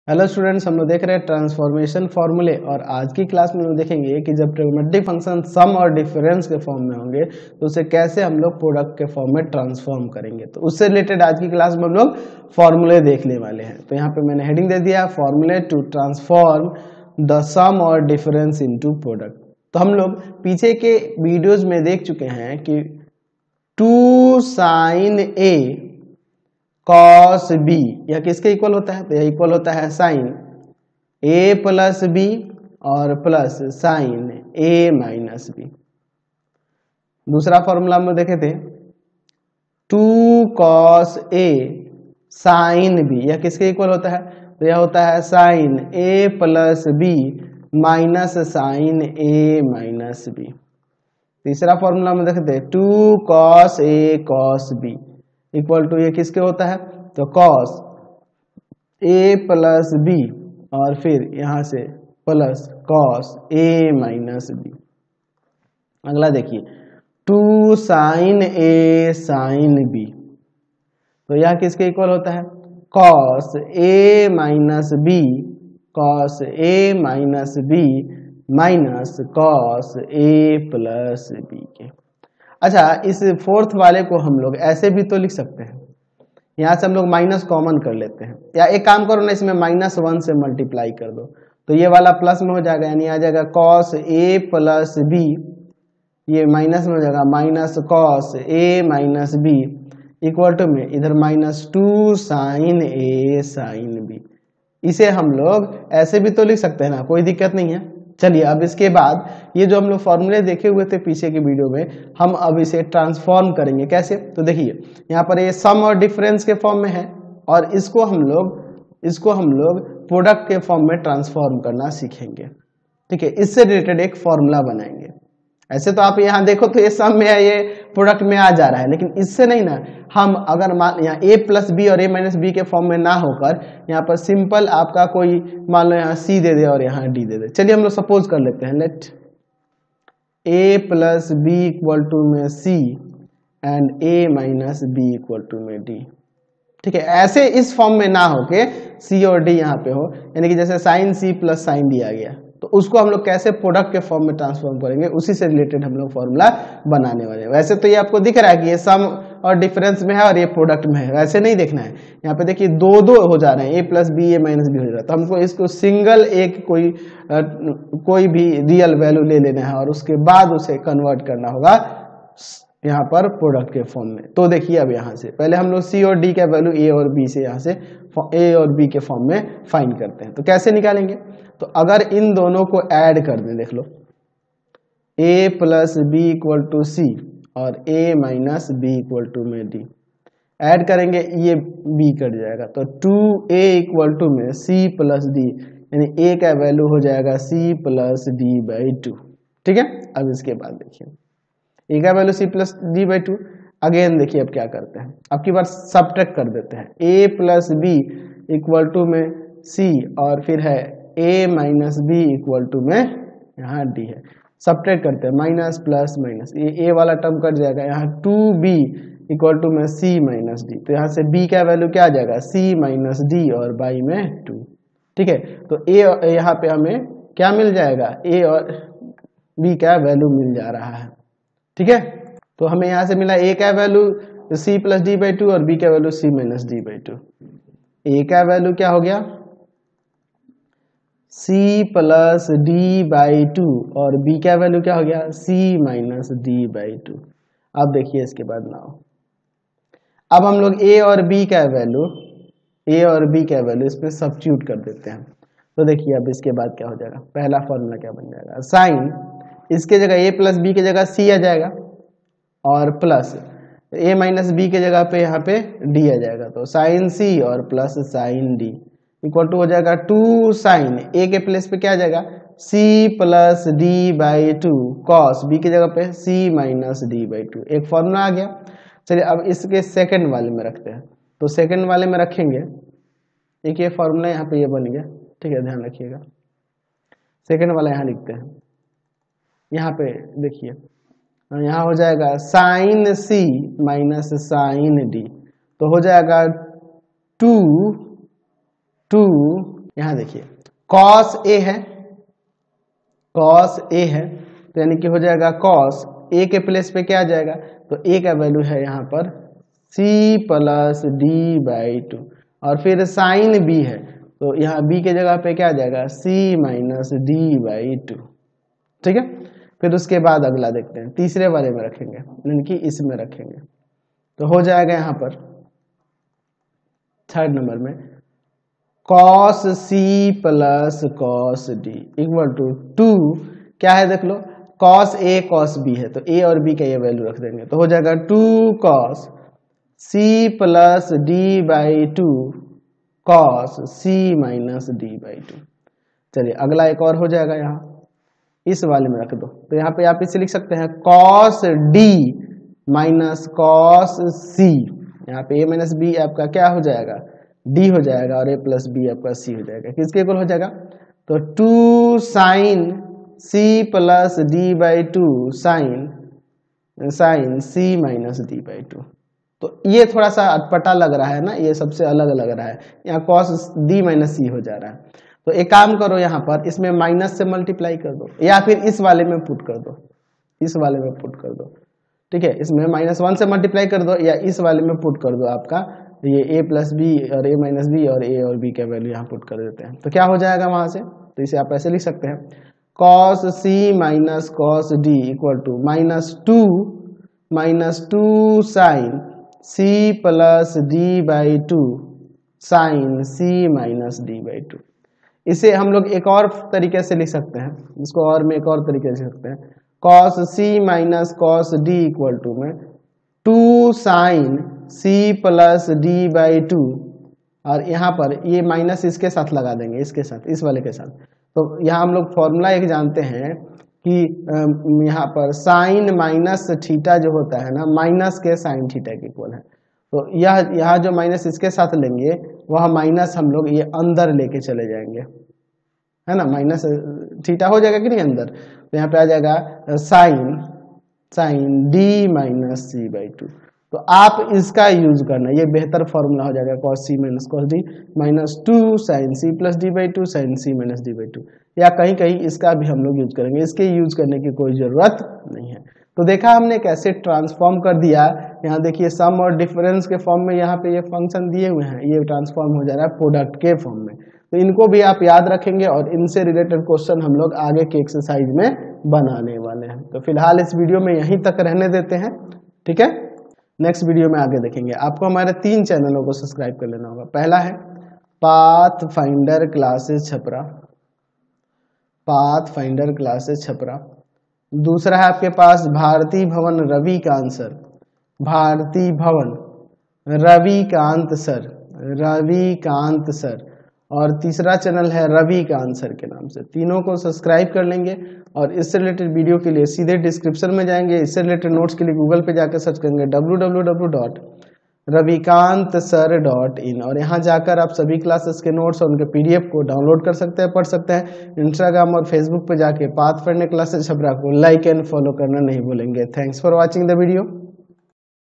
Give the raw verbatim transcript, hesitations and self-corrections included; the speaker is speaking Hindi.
हेलो स्टूडेंट्स, हम लोग देख रहे हैं ट्रांसफॉर्मेशन फॉर्मूले। और आज की क्लास में हम देखेंगे कि जब ट्रिग्नोमेट्रिक फंक्शन सम और डिफरेंस के फॉर्म में होंगे तो उसे कैसे हम लोग प्रोडक्ट के फॉर्म में ट्रांसफॉर्म करेंगे। तो उससे रिलेटेड आज की क्लास में हम लोग फॉर्मूले देखने वाले हैं। तो यहाँ पे मैंने हेडिंग दे दिया, फॉर्मूले टू ट्रांसफॉर्म द सम और डिफरेंस इनटू प्रोडक्ट। तो हम लोग पीछे के वीडियोज में देख चुके हैं कि two sine A cos B यह किसके इक्वल होता है? तो यह इक्वल होता है साइन ए प्लस बी और plus sine A minus B. दूसरा फॉर्मूला हम लोग देखे थे two cos A sine B, यह किसके इक्वल होता है? तो यह होता है sine A plus B minus sine A minus B. तीसरा फॉर्मूला हम देखे थे two cos A cos B equal to ये किसके होता है? तो कॉस ए प्लस बी और फिर यहां से plus cos A minus B. अगला देखिए two sine A sine B, तो यह किसके इक्वल होता है? Cos A minus B cos A minus B minus cos A plus B के। अच्छा, इस फोर्थ वाले को हम लोग ऐसे भी तो लिख सकते हैं, यहाँ से हम लोग माइनस कॉमन कर लेते हैं, या एक काम करो ना, इसमें माइनस वन से मल्टीप्लाई कर दो तो ये वाला प्लस में हो जाएगा, यानी आ जाएगा कॉस ए प्लस बी, ये माइनस में हो जाएगा minus cos A minus B equal to में इधर minus two sine A sine B. इसे हम लोग ऐसे भी तो लिख सकते हैं ना, कोई दिक्कत नहीं है। चलिए अब इसके बाद ये जो हम लोग फॉर्मूले देखे हुए थे पीछे के वीडियो में, हम अब इसे ट्रांसफॉर्म करेंगे। कैसे? तो देखिए यहाँ पर ये सम और डिफरेंस के फॉर्म में है और इसको हम लोग इसको हम लोग प्रोडक्ट के फॉर्म में ट्रांसफॉर्म करना सीखेंगे। ठीक है, इससे रिलेटेड एक फॉर्मूला बनाएंगे। ऐसे तो आप यहाँ देखो तो ये सम में है, ये प्रोडक्ट में आ जा रहा है, लेकिन इससे नहीं ना। हम अगर मान यहाँ a प्लस बी और a माइनस बी के फॉर्म में ना होकर यहाँ पर सिंपल आपका कोई मान लो यहाँ c दे दे और यहाँ d दे दे। चलिए हम लोग सपोज कर लेते हैं, let a plus B equal to में c and a minus B equal to में d। ठीक है, ऐसे इस फॉर्म में ना होके c और d यहाँ पे हो, यानी कि जैसे sine c plus sine d आ गया, तो उसको हम लोग कैसे प्रोडक्ट के फॉर्म में ट्रांसफॉर्म करेंगे, उसी से रिलेटेड हम लोग फॉर्मूला बनाने वाले हैं। वैसे तो ये आपको दिख रहा है कि ये सम और डिफरेंस में है और ये प्रोडक्ट में है, वैसे नहीं देखना है। यहाँ पे देखिए दो दो हो जा रहे हैं, A plus B A minus B हो जा रहा है, तो हमको इसको सिंगल एक कोई आ, कोई भी रियल वैल्यू ले लेना है और उसके बाद उसे कन्वर्ट करना होगा यहाँ पर प्रोडक्ट के फॉर्म में। तो देखिए अब यहाँ से पहले हम लोग सी और डी का वैल्यू ए और बी से यहाँ से ए और बी के फॉर्म में फाइंड करते हैं। तो कैसे निकालेंगे? तो अगर इन दोनों को ऐड कर दें, देख लो a plus B equal to C और a minus B equal to में d, ऐड करेंगे ये b कट जाएगा, तो टू ए इक्वल टू में c प्लस डी, यानी a का वैल्यू हो जाएगा c plus D by two. ठीक है, अब इसके बाद देखिए a का value c plus D by two. Again देखिए अब क्या करते हैं, अब की बार सब्ट्रैक्ट कर देते हैं, a plus B equal to में c और फिर है a minus B equal to में यहाँ d है, सब्ट्रैक्ट करते हैं, माइनस प्लस माइनस, ये a वाला टर्म कट जाएगा, यहाँ टू बी इक्वल टू में c माइनस डी, तो यहाँ से b का वैल्यू क्या आ जाएगा? c माइनस डी और बाई में टू। ठीक है, तो a यहाँ पे हमें क्या मिल जाएगा? a और b का वैल्यू मिल जा रहा है। ठीक है, तो हमें यहाँ से मिला a का value c plus D by two और b का value c minus D by two. a का वैल्यू क्या हो गया? c plus D by two और b का वैल्यू क्या हो गया? c minus D by two. अब देखिए इसके बाद ना, अब हम लोग a और b का वैल्यू a और b का वैल्यू इस पे सब्स्टिट्यूट कर देते हैं। तो देखिए अब इसके बाद क्या हो जाएगा, पहला फॉर्मूला क्या बन जाएगा? साइन इसके जगह a प्लस बी की जगह c आ जाएगा और प्लस a माइनस बी के जगह पे यहाँ पे d आ जाएगा, तो साइन c और plus sine d equal to हो जाएगा टू साइन ए के प्लेस पे क्या आ जाएगा? c plus D by two cos B की जगह पे c minus D by two. एक फॉर्मूला आ गया। चलिए अब इसके सेकंड वाले में रखते हैं, तो सेकंड वाले में रखेंगे, एक ये फॉर्मूला यहाँ पे ये बन गया। ठीक है, ध्यान रखिएगा, सेकंड वाला यहाँ लिखते हैं। यहाँ पे देखिए यहाँ हो जाएगा sine c minus sine D, तो हो जाएगा टू टू यहाँ देखिए कॉस ए है, कॉस ए है तो यानी कि हो जाएगा कॉस ए के प्लेस पे क्या आ जाएगा, तो ए का वैल्यू है यहाँ पर C plus D by two, और फिर साइन बी है तो यहाँ बी के जगह पे क्या आ जाएगा C minus D by two. ठीक है, फिर उसके बाद अगला देखते हैं, तीसरे वाले में रखेंगे यानी कि इसमें रखेंगे तो हो जाएगा यहाँ पर थर्ड नंबर में cos C plus cos D equal to two, क्या है देख लो कॉस ए कॉस बी है तो ए और बी का ये वैल्यू रख देंगे तो हो जाएगा two cos C plus D by two cos C minus D by two. चलिए अगला एक और हो जाएगा, यहाँ इस वाले में रख दो तो यहाँ पे आप इसे लिख सकते हैं cos D minus cos C, यहाँ पे ए माइनस बी आपका क्या हो जाएगा डी हो जाएगा और ए प्लस बी आपका सी हो जाएगा, किसके इक्वल हो जाएगा तो two sine C plus D by two sine sine C minus D by two. तो ये थोड़ा सा अटपटा लग रहा है ना, ये सबसे अलग लग रहा है, यहाँ कॉस डी माइनस सी हो जा रहा है तो एक काम करो यहाँ पर इसमें माइनस से मल्टीप्लाई कर दो या फिर इस वाले में पुट कर दो, इस वाले में पुट कर दो। ठीक है, इसमें माइनस वन से मल्टीप्लाई कर दो या इस वाले में पुट कर दो आपका ये a प्लस बी और a माइनस बी और a और b का वैल्यू यहाँ पुट कर देते हैं तो क्या हो जाएगा वहां से, तो इसे आप ऐसे लिख सकते हैं cos c minus cos D equal to minus two minus two sine c plus D by two sine c minus D by two. इसे हम लोग एक और तरीके से लिख सकते हैं, इसको और में एक और तरीके से लिख सकते हैं cos c minus cos D equal to में two sine c plus D by two, और यहाँ पर ये माइनस इसके साथ लगा देंगे, इसके साथ इस वाले के साथ। तो यहाँ हम लोग फॉर्मूला एक जानते हैं कि यहाँ पर साइन माइनस थीटा जो होता है ना माइनस के साइन थीटा के इक्वल है, तो यह यहाँ जो माइनस इसके साथ लेंगे वह माइनस हम लोग ये अंदर लेके चले जाएंगे, है ना, माइनस थीटा हो जाएगा कि नहीं अंदर, तो यहाँ पे आ जाएगा sine sine D minus C by two. तो आप इसका यूज करना, ये बेहतर फॉर्मूला हो जाएगा cos C minus cos D minus two sine C plus D by two sine C minus D by two, या कहीं कहीं इसका भी हम लोग यूज करेंगे, इसके यूज करने की कोई जरूरत नहीं है। तो देखा हमने कैसे ट्रांसफॉर्म कर दिया, यहाँ देखिए सम और डिफरेंस के फॉर्म में यहाँ पे ये फंक्शन दिए हुए हैं, ये ट्रांसफॉर्म हो जा रहा है प्रोडक्ट के फॉर्म में, तो इनको भी आप याद रखेंगे और इनसे रिलेटेड क्वेश्चन हम लोग आगे के एक्सरसाइज में बनाने वाले हैं। तो फिलहाल इस वीडियो में यहीं तक रहने देते हैं, ठीक है, नेक्स्ट वीडियो में आगे देखेंगे। आपको हमारे तीन चैनलों को सब्सक्राइब कर लेना होगा, पहला है Path Finder Classes Chhapra, Path Finder Classes Chhapra, दूसरा है आपके पास भारती भवन रविकांत सर, भारती भवन रविकांत सर, रविकांत सर, और तीसरा चैनल है रविकांत सर के नाम से। तीनों को सब्सक्राइब कर लेंगे और इससे रिलेटेड वीडियो के लिए सीधे डिस्क्रिप्शन में जाएंगे, इससे रिलेटेड नोट्स के लिए गूगल पे जाकर सर्च करेंगे W W W dot Ravikant sir dot in, और यहाँ जाकर आप सभी क्लासेस के नोट्स और उनके पीडीएफ को डाउनलोड कर सकते हैं, पढ़ सकते हैं। इंस्टाग्राम और फेसबुक पे जाके पाथ फाइंडर क्लासेस छपरा को लाइक एंड फॉलो करना नहीं भूलेंगे। Thanks for watching the video.